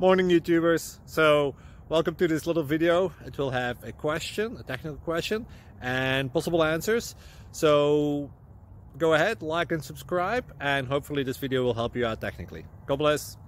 Morning YouTubers. So welcome to this little video. It will have a question, a technical question, and possible answers. So go ahead, like and subscribe, and hopefully this video will help you out technically. God bless.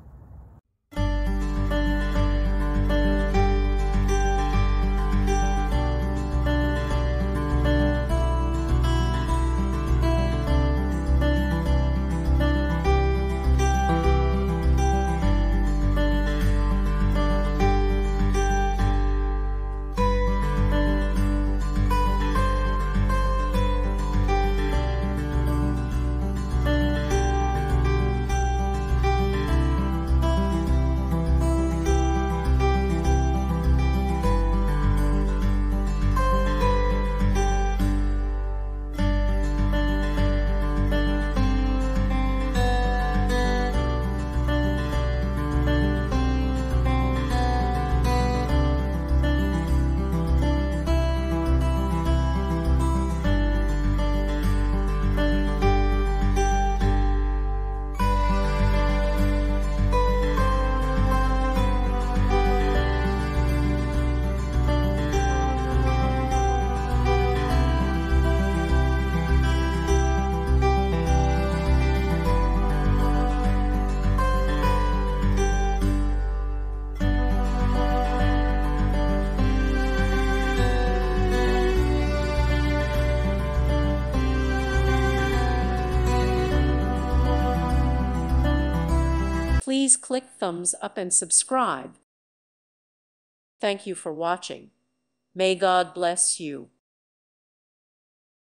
Please click thumbs up and subscribe. Thank you for watching. May God bless you.